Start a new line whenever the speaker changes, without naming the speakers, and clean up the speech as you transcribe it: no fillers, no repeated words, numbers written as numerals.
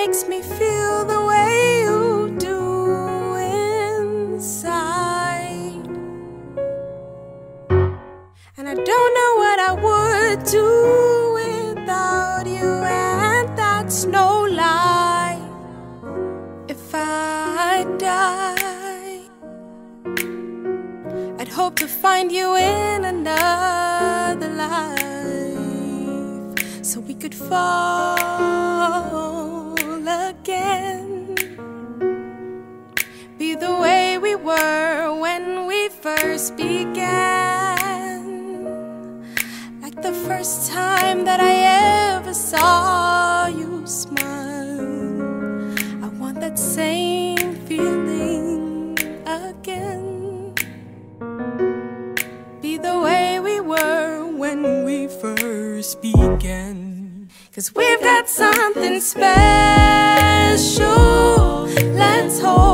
makes me feel the way you do inside. And I don't know what I would do without you, and that's no lie. If I die, I'd hope to find you in another life, so we could fall again, be the way we were when we first began, like the first time that I ever saw you smile. I want that same feeling again, be the way we were when we first began. 'Cause we've got something special, let's hold